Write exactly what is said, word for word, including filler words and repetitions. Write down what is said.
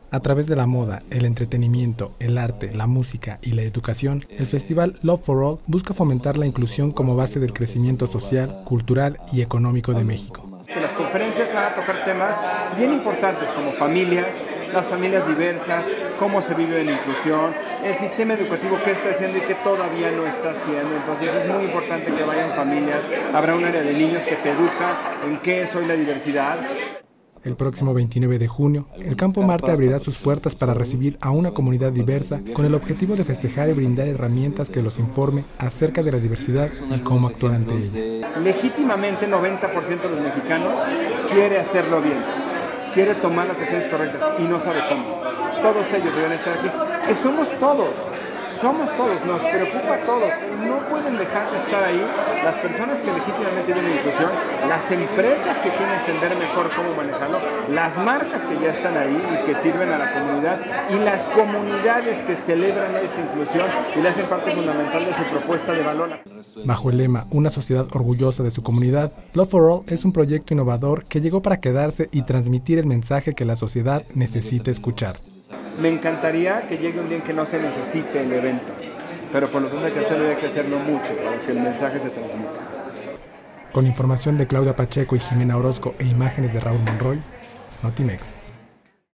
A través de la moda, el entretenimiento, el arte, la música y la educación, el festival Love for All busca fomentar la inclusión como base del crecimiento social, cultural y económico de México. Las conferencias van a tocar temas bien importantes como familias, las familias diversas, cómo se vive la inclusión, el sistema educativo que está haciendo y que todavía no está haciendo. Entonces es muy importante que vayan familias, habrá un área de niños que te educa en qué es hoy la diversidad. El próximo veintinueve de junio, el Campo Marte abrirá sus puertas para recibir a una comunidad diversa con el objetivo de festejar y brindar herramientas que los informe acerca de la diversidad y cómo actuar ante ella. Legítimamente, noventa por ciento de los mexicanos quiere hacerlo bien, quiere tomar las acciones correctas y no sabe cómo. Todos ellos deben estar aquí, que somos todos. Somos todos, nos preocupa a todos, no pueden dejar de estar ahí las personas que legítimamente viven inclusión, las empresas que quieren entender mejor cómo manejarlo, las marcas que ya están ahí y que sirven a la comunidad y las comunidades que celebran esta inclusión y le hacen parte fundamental de su propuesta de valor. Bajo el lema Una sociedad orgullosa de su comunidad, Love for All es un proyecto innovador que llegó para quedarse y transmitir el mensaje que la sociedad necesita escuchar. Me encantaría que llegue un día en que no se necesite el evento, pero por lo tanto hay que hacerlo y hay que hacerlo mucho para que el mensaje se transmita. Con información de Claudia Pacheco y Jimena Orozco e imágenes de Raúl Monroy, Notimex.